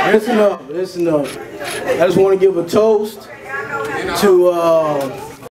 Listen up, listen up. I just want to give a toast to